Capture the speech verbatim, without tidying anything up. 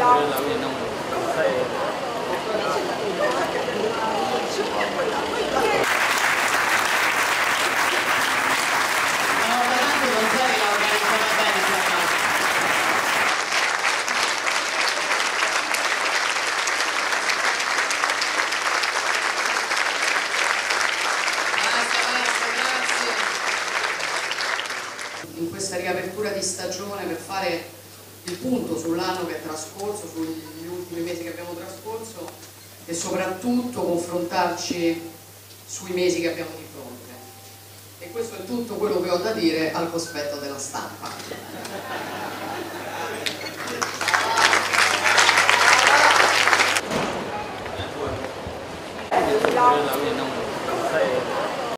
In questa riapertura di stagione per fare il punto sull'anno che è trascorso, sugli ultimi mesi che abbiamo trascorso e soprattutto confrontarci sui mesi che abbiamo di fronte. E questo è tutto quello che ho da dire al cospetto della stampa.